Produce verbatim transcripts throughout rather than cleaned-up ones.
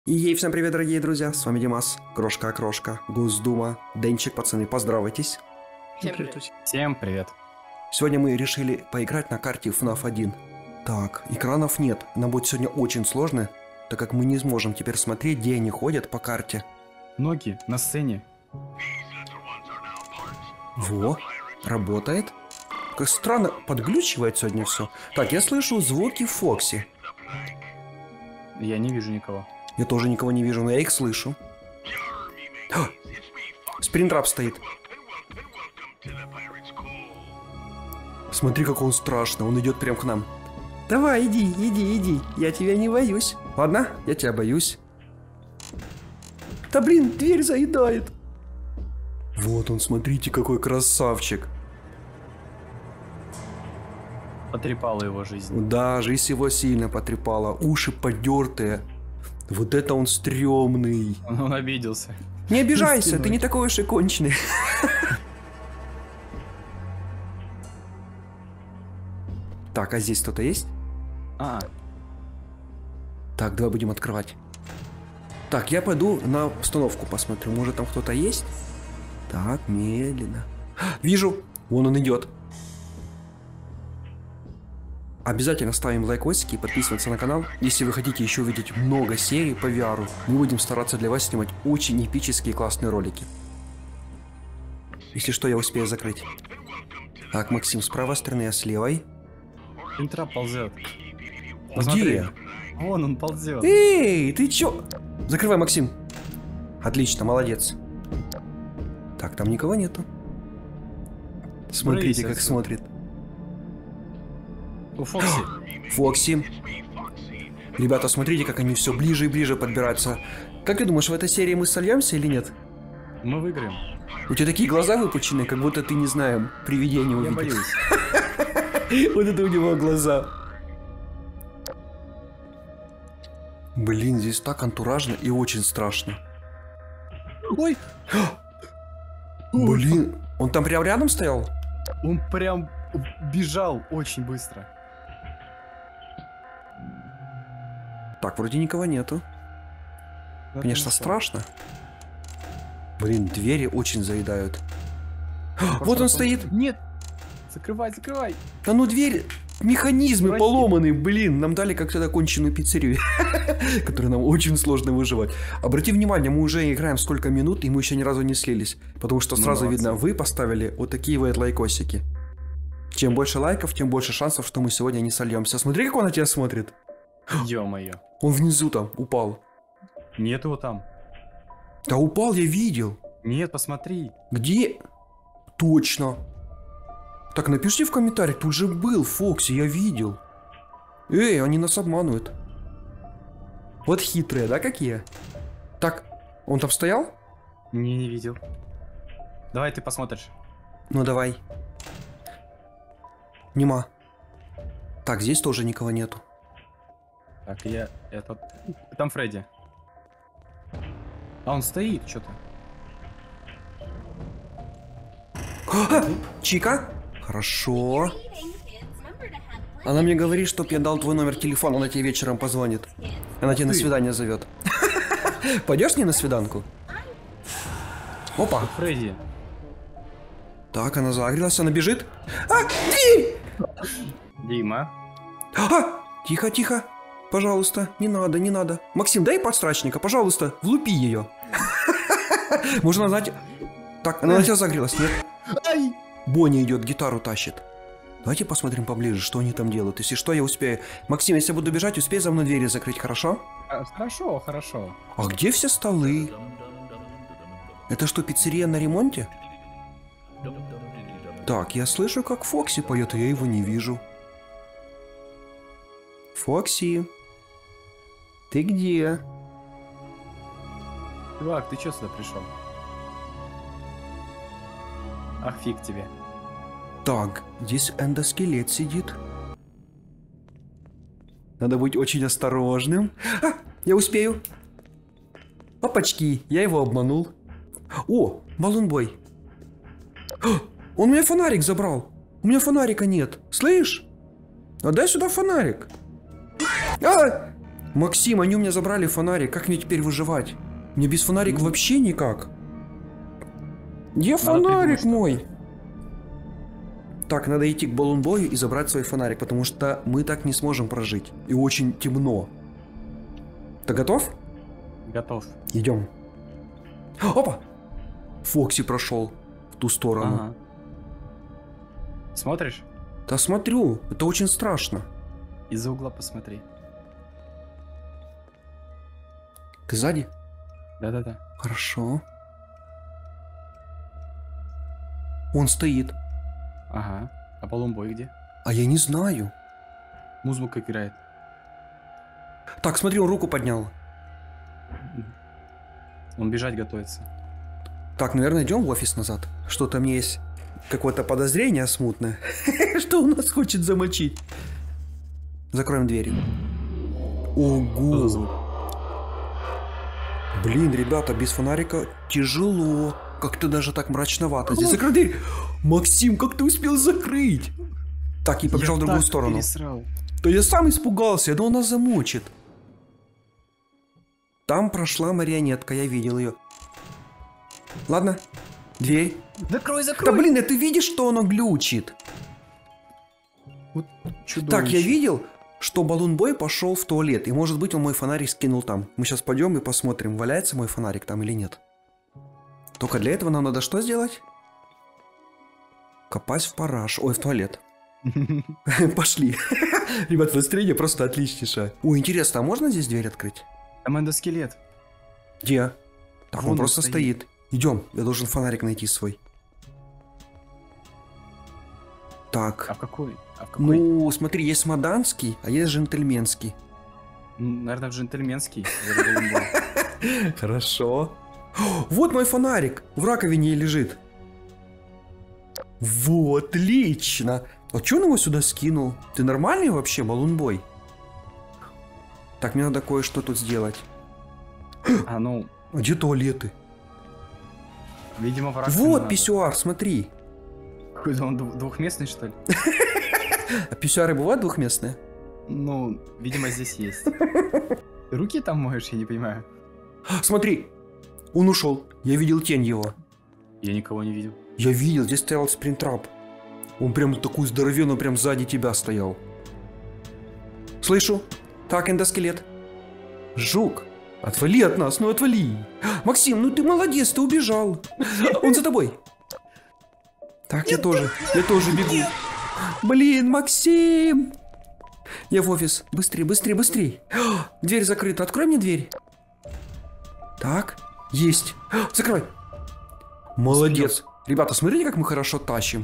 И всем привет, дорогие друзья, с вами Димас, Крошка-Окрошка, Госдума, Денчик, пацаны, поздравайтесь. Всем привет. Всем привет. Сегодня мы решили поиграть на карте эф наф один. Так, экранов нет, нам будет сегодня очень сложно, так как мы не сможем теперь смотреть, где они ходят по карте. Ноги на сцене. Во, работает. Как странно, подглючивает сегодня все. Так, я слышу звуки Фокси. Я не вижу никого. Я тоже никого не вижу, но я их слышу. А! Спринтрап стоит. Смотри, как он страшно, он идет прям к нам. Давай, иди, иди, иди, я тебя не боюсь. Ладно, я тебя боюсь. Да блин, дверь заедает. Вот он, смотрите, какой красавчик. Потрепала его жизнь. Да, жизнь его сильно потрепала, уши подертые. Вот это он стрёмный. Он, он обиделся. Не обижайся, ты не такой уж и конченый. Так, а здесь кто-то есть? А. Так, давай будем открывать. Так, я пойду на установку посмотрю. Может, там кто-то есть? Так, медленно. Вижу, вон он идет. Обязательно ставим лайкосики и подписываемся на канал. Если вы хотите еще увидеть много серий по ви ар, мы будем стараться для вас снимать очень эпические и классные ролики. Если что, я успею закрыть. Так, Максим, с правой стороны, а с левой. Интрап ползет. Где? Вон он ползет. Эй, ты чё? Закрывай, Максим. Отлично, молодец. Так, там никого нету. Смотрите, как смотрит. У Фокси. Фокси. Ребята, смотрите, как они все ближе и ближе подбираются. Как ты думаешь, в этой серии мы сольемся или нет? Мы выиграем. У тебя такие глаза выпученные, как будто ты, не знаю, привидение увидел. Я боюсь. Вот это у него глаза. Блин, здесь так антуражно и очень страшно. Ой. Блин, он там прям рядом стоял? Он прям бежал очень быстро. Так, вроде никого нету. Это Конечно, не страшно. Блин, двери очень заедают. Просто Вот он он... стоит. Нет. Закрывай, закрывай. Да ну дверь, механизмы Прости. поломаны, блин. Нам дали как-то законченную пиццерию, которую нам очень сложно выживать. Обрати внимание, мы уже играем сколько минут, и мы еще ни разу не слились. Потому что Ну, сразу молодцы. видно, вы поставили вот такие вот лайкосики. Чем больше лайков, тем больше шансов, что мы сегодня не сольемся. Смотри, как он на тебя смотрит. Ё-моё. Он внизу там упал. Нет его там. Да упал, я видел. Нет, посмотри. Где? Точно. Так, напишите в комментариях, тут же был Фокси, я видел. Эй, они нас обманывают. Вот хитрые, да, какие? Так, он там стоял? Не, не видел. Давай ты посмотришь. Ну давай. Нема. Так, здесь тоже никого нету. Так, я этот... Там Фредди. А он стоит, что-то. А, Чика? Хорошо. Она мне говорит, чтоб я дал твой номер телефона, она тебе вечером позвонит. Она тебя на свидание зовет. Пойдешь с ней на свиданку? Опа. Фредди. Так, она загрелась, она бежит. А, дверь! Дима. А, тихо, тихо. Пожалуйста, не надо, не надо. Максим, дай подстрачника, пожалуйста, влупи ее. Можно знать... Так, она на тебя загрелась, нет? Ай! Бонни идет, гитару тащит. Давайте посмотрим поближе, что они там делают. Если что, я успею. Максим, если я буду бежать, успей за мной двери закрыть, хорошо? А, Хорошо, хорошо. А где все столы? Это что, пиццерия на ремонте? Так, я слышу, как Фокси поет, а я его не вижу. Фокси, ты где? Чувак, ты чё сюда пришел? Ах, фиг тебе. Так, здесь эндоскелет сидит. Надо быть очень осторожным. А, я успею. Опачки, я его обманул. О, баллонбой. Он у меня фонарик забрал. У меня фонарика нет. Слышь? А дай сюда фонарик. А! Максим, они у меня забрали фонарик. Как мне теперь выживать? Мне без фонарика Ну. вообще никак. Где Надо фонарик придумать мой? Так, надо идти к баллонбою и забрать свой фонарик, потому что мы так не сможем прожить. И очень темно. Ты готов? Готов. Идем. Опа! Фокси прошел в ту сторону. Ага. Смотришь? Да смотрю, это очень страшно. Из-за угла посмотри. Ты сзади? Да-да-да. Хорошо. Он стоит. Ага. А Баллонбой где? А я не знаю. Музыка играет. Так, смотри, он руку поднял. Он бежать готовится. Так, наверное, идем в офис назад. Что-то мне есть какое-то подозрение смутное. Что он нас хочет замочить. Закроем двери. Что за Ого. звук? Блин, ребята, без фонарика тяжело. Как-то даже так мрачновато. Здесь закрой дверь. Максим, как ты успел закрыть? Так, и побежал в другую так сторону. пересрал. Да я сам испугался, да он нас замочит. Там прошла марионетка, я видел ее. Ладно, дверь. Закрой, закрой! Да блин, а ты видишь, что оно глючит? Вот чудовище. Так, я видел, что Баллонбой пошел в туалет. И может быть он мой фонарик скинул там. Мы сейчас пойдем и посмотрим, валяется мой фонарик там или нет. Только для этого нам надо что сделать? Копать в параш. Ой, в туалет. Пошли. Ребят, настроение просто отличнейшее. Ой, интересно, а можно здесь дверь открыть? Там эндоскелет. Где? Так, Вон он он просто стоит. стоит. Идем, я должен фонарик найти свой. Так. А в какой? А в какой? Ну, смотри, есть маданский, а есть джентльменский. Ну, наверное, в джентльменский. за Баллонбой. Хорошо. Вот мой фонарик. В раковине лежит. Вот, отлично. А чё он его сюда скинул? Ты нормальный вообще, Баллонбой? Так, мне надо кое-что тут сделать. А ну, А где туалеты? видимо, враг. Вот писсуар, смотри. Какой-то он дву- двухместный, что ли? А писсуары бывают двухместные? Ну, видимо, здесь есть. Ты руки там моешь, я не понимаю. Смотри, он ушел. Я видел тень его. Я никого не видел. Я видел, здесь стоял спринтрап. Он прям такой здоровенный, прям сзади тебя стоял. Слышу. Так, эндоскелет. Жук, отвали от нас, ну отвали. Максим, ну ты молодец, ты убежал. Он за тобой. Так, я тоже, я тоже бегу. Блин, Максим. Я в офис. Быстрее, быстрее, быстрее. Дверь закрыта, открой мне дверь. Так, есть. Закрой. Молодец. Ребята, смотрите, как мы хорошо тащим.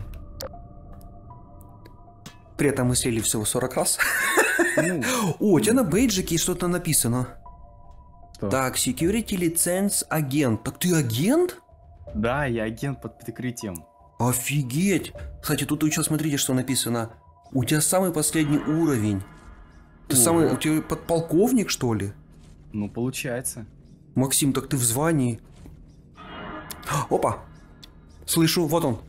При этом мы сели всего сорок раз. Ну, О, у тебя на бейджике что-то написано. что? Так, security license агент. Так ты агент? Да, я агент под прикрытием. Офигеть. Кстати, тут еще смотрите, что написано. У тебя самый последний уровень. Ты Ого. самый, у тебя подполковник, что ли? Ну, получается. Максим, так ты в звании. Опа. Слышу, вот он.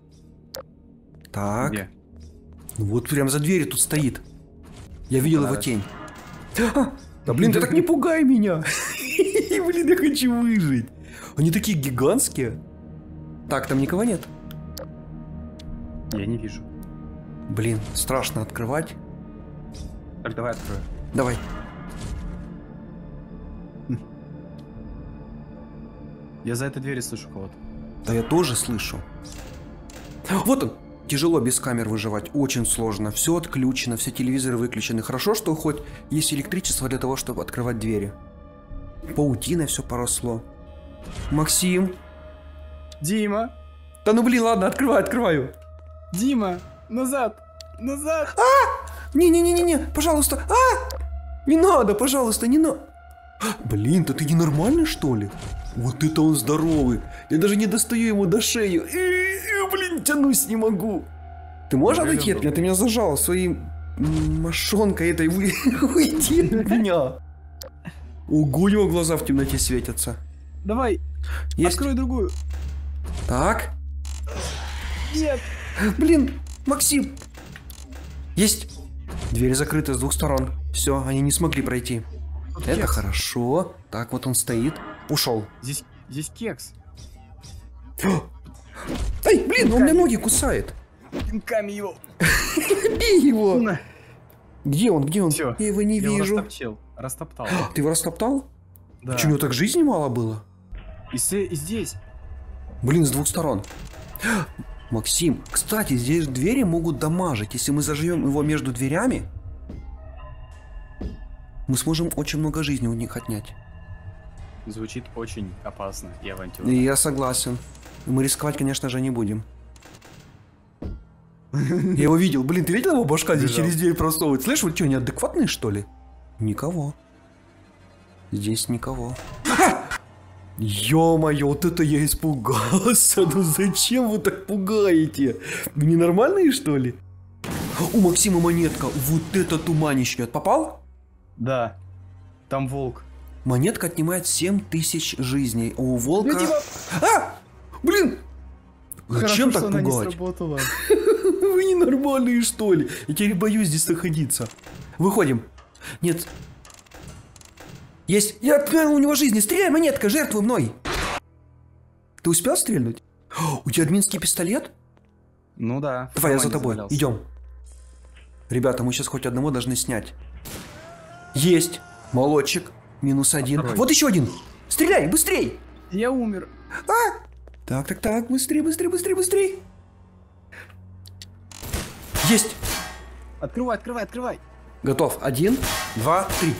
Так. Где? Ну вот прям за дверью тут стоит. Я видел его Понравилось. тень. А, да блин, ты так не пугай меня. Блин, я хочу выжить. Они такие гигантские. Так, там никого нет? Я не вижу. Блин, страшно открывать. Так, давай открою. Давай. Я за этой дверью слышу кого-то. Да я тоже слышу. Вот он. Тяжело без камер выживать, очень сложно. Все отключено, все телевизоры выключены. Хорошо, что хоть есть электричество для того, чтобы открывать двери. Паутиной все поросло. Максим. Дима! Да ну блин, ладно, открываю, открываю. Дима! Назад! Назад! Не-не-не-не-не, пожалуйста. А! Не надо, пожалуйста, не надо. Блин, да ты ненормальный, что ли? Вот это он здоровый. Я даже не достаю ему до шеи. Э-э-э, блин, тянусь не могу. Ты можешь Давай, отойти от давай. меня? Ты меня зажал своей м, мошонкой этой. Вы... Уйди от меня. Ого, у него глаза в темноте светятся. Давай! Есть. Открой другую! Так. Нет! Блин, Максим. Есть. Двери закрыты с двух сторон. Все, они не смогли пройти. Тут Это кекс. хорошо. Так, вот он стоит. Ушел. Здесь, здесь кекс. Ай, блин, он мне ноги кусает. Пинками его. Бей его. На. Где он, где он? Всё, Я его не Я его вижу. растопчил. Растоптал. Ты его растоптал? Да. Почему так жизни мало было? И, с- и здесь. Блин, с двух сторон. Максим, кстати, здесь двери могут дамажить. Если мы заживем его между дверями, мы сможем очень много жизни у них отнять. Звучит очень опасно и авантюрно. И я согласен. Мы рисковать, конечно же, не будем. Я его видел. Блин, ты видел его башка здесь Бежал. через дверь просовывать? Слышь, вы что, неадекватные, что ли? Никого. Здесь никого. Ё-моё, вот это я испугался. Ну зачем вы так пугаете? Вы ненормальные, что ли? У Максима монетка. Вот это туманище. Попал? Да. Там волк. Монетка отнимает семь тысяч жизней. А у волка... Ну, типа- А! Блин! Зачем так пугать? сработала. Вы ненормальные, что ли? Я теперь боюсь здесь находиться. Выходим. Нет. Есть. Я отнял у него жизни. Стреляй, монетка, жертвуй мной. Ты успел стрельнуть? У тебя админский пистолет? Ну да. в Давай, я за кармане тобой. завалялся. Идем. Ребята, мы сейчас хоть одного должны снять. Есть. Молодчик. Минус один. Второй. Вот еще один. Стреляй, быстрей. Я умер. А! Так, так, так. Быстрее, быстрее, быстрее, быстрее. Есть. Открывай, открывай, открывай. Готов. Один, два, три.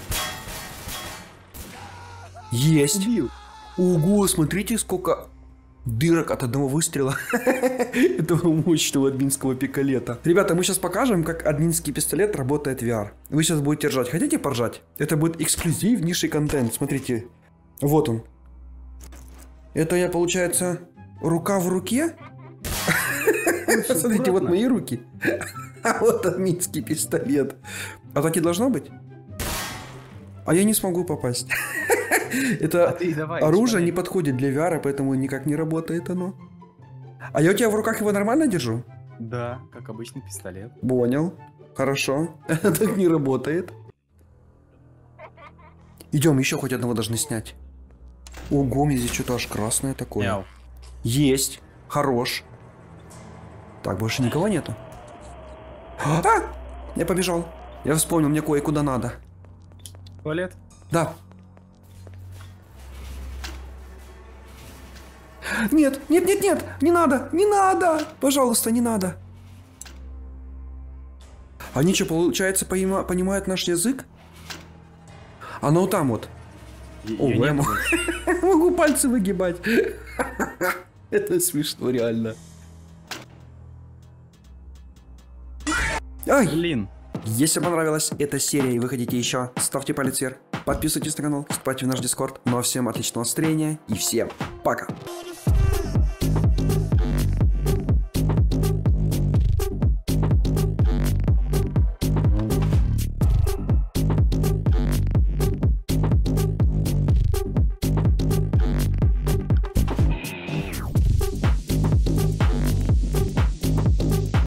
Есть. Убил. Ого, смотрите, сколько дырок от одного выстрела этого мощного админского пистолета. Ребята, мы сейчас покажем, как админский пистолет работает в ви ар. Вы сейчас будете ржать. Хотите поржать? Это будет эксклюзивнейший контент. Смотрите. Вот он. Это я, получается, рука в руке? Смотрите, вот мои руки. А вот админский пистолет. А так и должно быть? А я не смогу попасть. Это А ты давай, оружие шпарей. не подходит для ви ар, поэтому никак не работает оно. А я у тебя в руках его нормально держу? Да, как обычный пистолет. Понял. Хорошо. Так не работает. Идем, еще хоть одного должны снять. Ого, мне здесь что-то аж красное такое. Мяу. Есть. Хорош. Так, больше никого нету. А! Я побежал. Я вспомнил, мне кое-куда надо. Туалет? Да. Нет, нет, нет, нет, не надо, не надо, пожалуйста, не надо. Они что, получается, поима- понимают наш язык? Оно там вот. Я- О, я я не мо- буду. могу пальцы выгибать. Это смешно, реально. Ай! Блин. Если понравилась эта серия и вы хотите еще, ставьте палец вверх, подписывайтесь на канал, вступайте в наш дискорд. Ну а всем отличного настроения и всем пока!